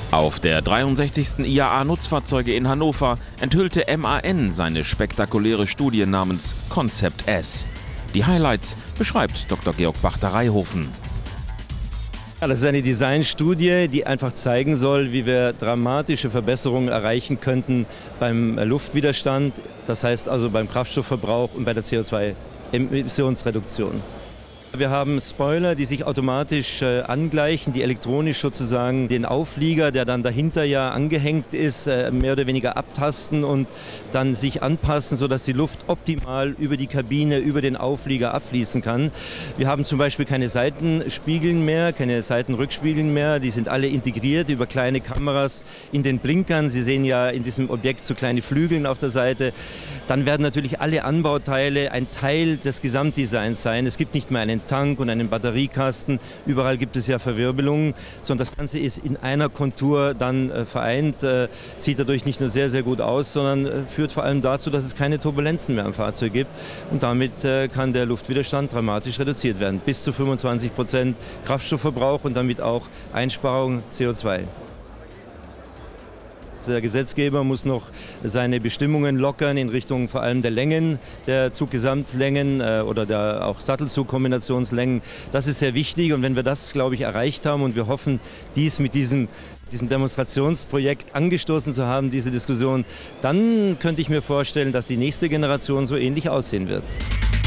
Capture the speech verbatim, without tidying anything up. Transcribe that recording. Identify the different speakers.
Speaker 1: Auf der dreiundsechzigsten I A A-Nutzfahrzeuge in Hannover enthüllte M A N seine spektakuläre Studie namens Concept S. Die Highlights beschreibt Doktor Georg Bachter-Reihofen.
Speaker 2: Ja, das ist eine Designstudie, die einfach zeigen soll, wie wir dramatische Verbesserungen erreichen könnten beim Luftwiderstand, das heißt also beim Kraftstoffverbrauch und bei der C O zwei Emissionsreduktion. Wir haben Spoiler, die sich automatisch äh, angleichen, die elektronisch sozusagen den Auflieger, der dann dahinter ja angehängt ist, äh, mehr oder weniger abtasten und dann sich anpassen, sodass die Luft optimal über die Kabine, über den Auflieger abfließen kann. Wir haben zum Beispiel keine Seitenspiegeln mehr, keine Seitenrückspiegeln mehr, die sind alle integriert über kleine Kameras in den Blinkern. Sie sehen ja in diesem Objekt so kleine Flügeln auf der Seite. Dann werden natürlich alle Anbauteile ein Teil des Gesamtdesigns sein. Es gibt nicht mehr einen Tank und einen Batteriekasten. Überall gibt es ja Verwirbelungen, sondern das Ganze ist in einer Kontur dann äh, vereint. Äh, sieht dadurch nicht nur sehr, sehr gut aus, sondern äh, führt vor allem dazu, dass es keine Turbulenzen mehr am Fahrzeug gibt. Und damit äh, kann der Luftwiderstand dramatisch reduziert werden. Bis zu fünfundzwanzig Prozent Kraftstoffverbrauch und damit auch Einsparung C O zwei. Der Gesetzgeber muss noch seine Bestimmungen lockern in Richtung vor allem der Längen, der Zuggesamtlängen äh, oder der auch Sattelzugkombinationslängen. Das ist sehr wichtig und wenn wir das, glaube ich, erreicht haben und wir hoffen, dies mit diesem, diesem Demonstrationsprojekt angestoßen zu haben, diese Diskussion, dann könnte ich mir vorstellen, dass die nächste Generation so ähnlich aussehen wird.